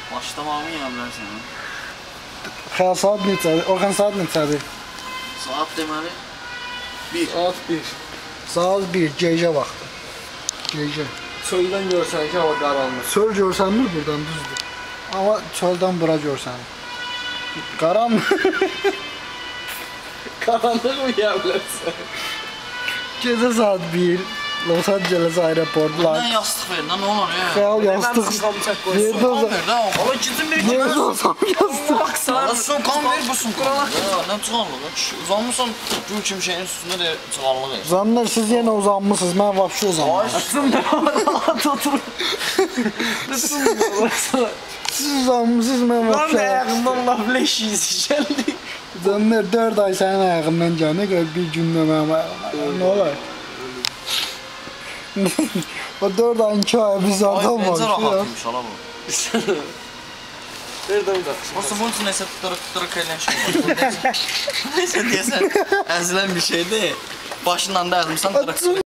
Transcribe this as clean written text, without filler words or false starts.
Başlamağımı yiyə bilərsən. Xəyal saat neçədir? Orxan saat neçədir? Saat deməli 1. Saat 1. Saat 1, gecə vaxtı. Gecə. Çöldən görsən ki, hava qaranlıq. Çöl görsənmir buradan, düzdür. Amma çöldən bura görsənir. Qaranlıq. Qaranlıq mı yiyə bilərsən? Gecə saat 1, Los Angeles aeroport, Mən yastıq ver, nə olur ya? Xəyal yastıq. Yerdə olsam, Ver də o. Ama gidin bir yerdə olsam yastıq. Baksana. Sumkan ver bu sumkanı. Ya nə çıxanlığı? Uzanmışsan gül kimi şeyin üstündə də çıxanlıq ver. Zanlar siz yenə uzanmışsınız, mən vapşı uzanmışım. Açsın da rahat otur. Siz uzanmışsınız, mən Ben vapşı de ayağımdan laf leş yiyeceğim. Zanlar 4 ay sənin ayağından gəl, nə qədər bir gündə mənim ayağımdan. Nə olar? O 4 ayın 2 ayı biz Ay, orada olmamış. necə rahatmış ala bu. Nereden bak? Olsa bunun üçün nəsə tutara kələn şey var. Neysə deyəsən, əzilən bir şeydir. Başından da əzmirsən, tıraq